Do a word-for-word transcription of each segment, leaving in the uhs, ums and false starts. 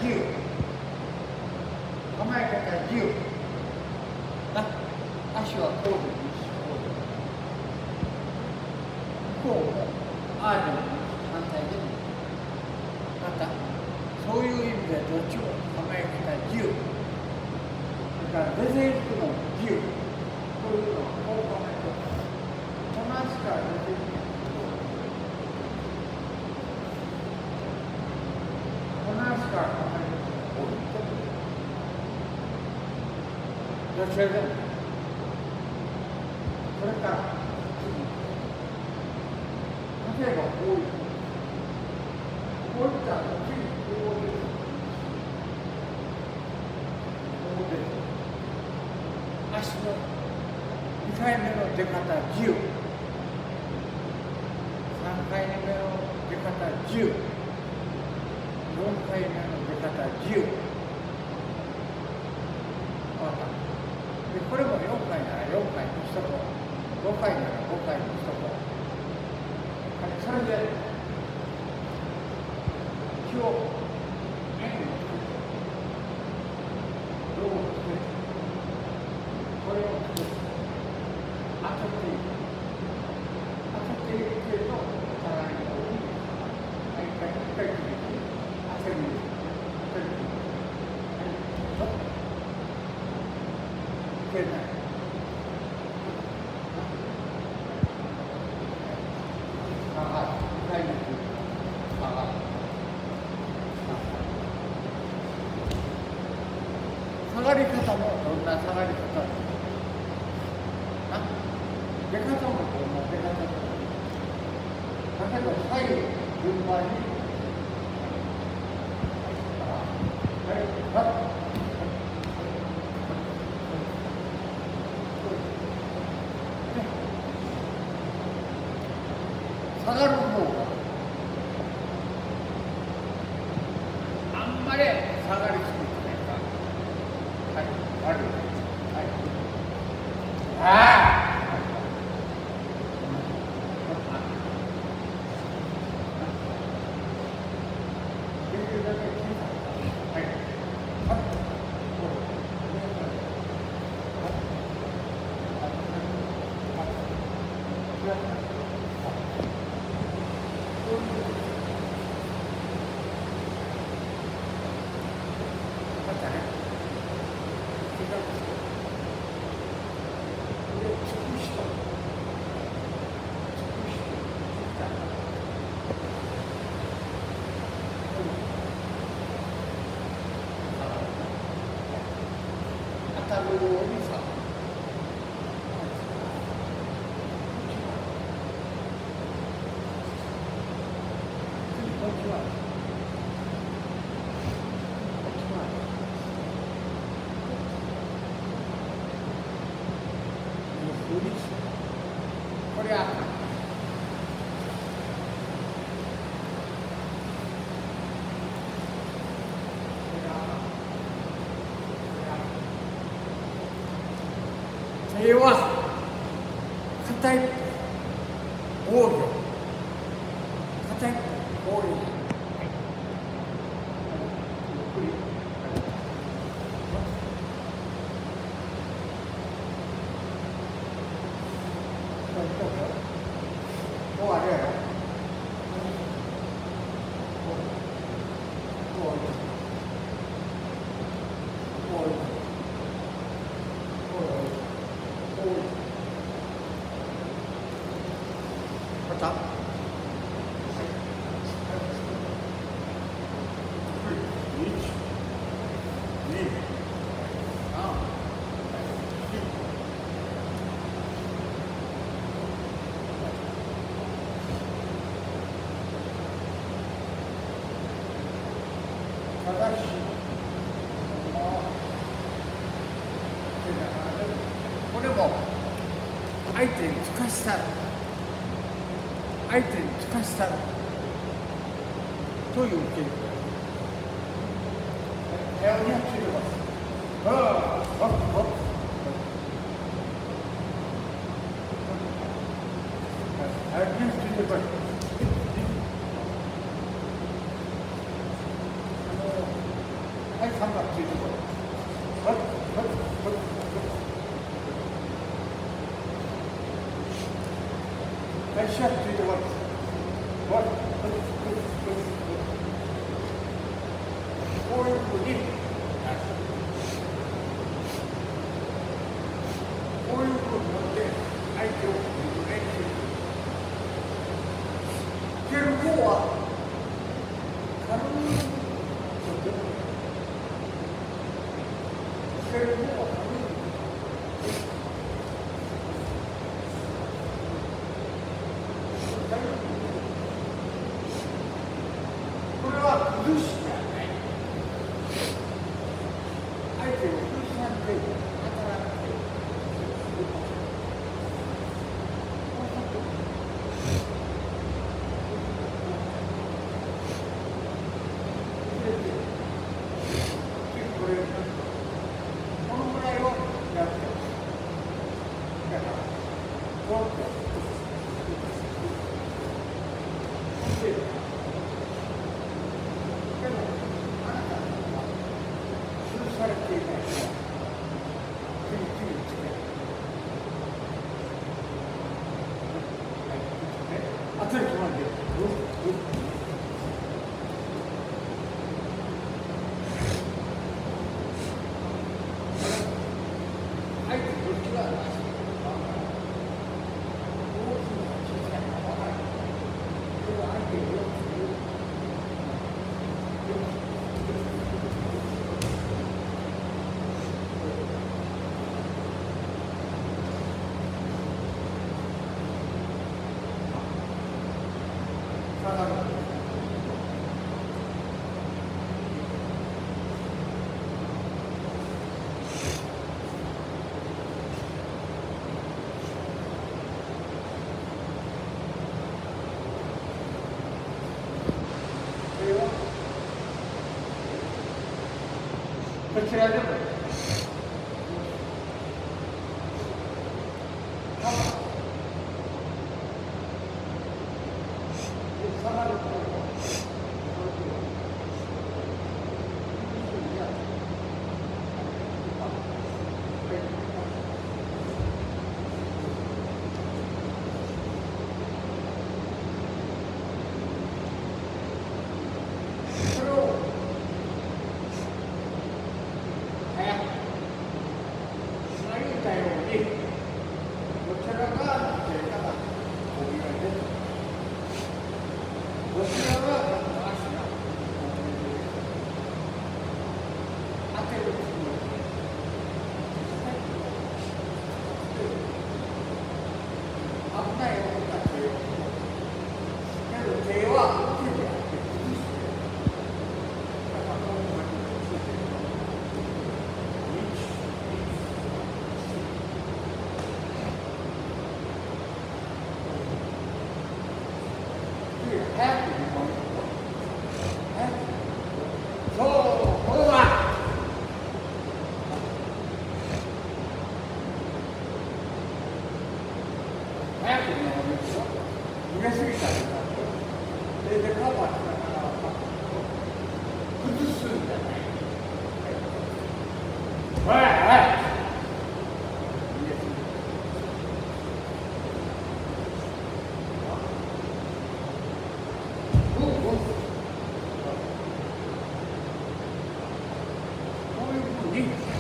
じゅう、構え方じゅう、あ、足はこうでもいいし、こうでもいい。向こうもああでもいいし、反対でもいい。また、そういう意味でどっちも構え方じゅう、それから出ていくのもじゅう、こういうのはこう構えて、この足から出ていくの。この足から構えると、どちらでもいい。それから、例えばこういう、こういったら次にこう出る。こう出る。足のにかいめの出方じゅう、さんかいめの出方じゅう、よんかいめの出方じゅう。わかった。で、これもよんかいならよんかいの一と、ごかいならごかいの一と。それで、気を円をつけて、胴をつけて、これをつけて、当てていく。当てていくけど、お互いの方に、一回一回決めて、当てる。当てる。はい、どうぞ。いけない。下がり方もどんな下がり方な出方もどんな出方だ。例えば左右順番にはいはい下がる方があんまり下がりすぎてないか。はい、ある。はい。ああ。できるだけ小さく。はい。はい。これは手は硬い防御硬い防御もうあれやろ。また。正しい。これも相手につかしたら相手につかしたらという傾向。部屋にはついてます。ああ、ああ。あれについてこい。 足はついてこい。こういうふうに、こういうふうに持って相手を練習する。蹴る方は軽く蹴る方は軽く。これは崩しじゃない。相手を崩さんで働かない。このぐらいをやってます。だから、こうやって。でも、あなたは潰されていないから、次々つける。はい、あっちに止まって。相手どっちが出してるか分からない。大きいのか小さいのか分からない。これは相手をよくする。下がる。こちらでも下がると入れすぎたりとか、それでカバーしたから崩すんじゃない。はいはいこういうふうに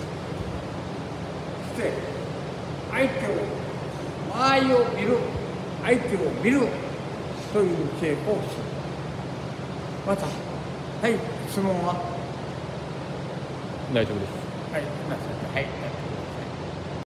して相手を間合いを見る、相手を見るという稽古をする。また、はい、質問は大丈夫です。 はい、はい。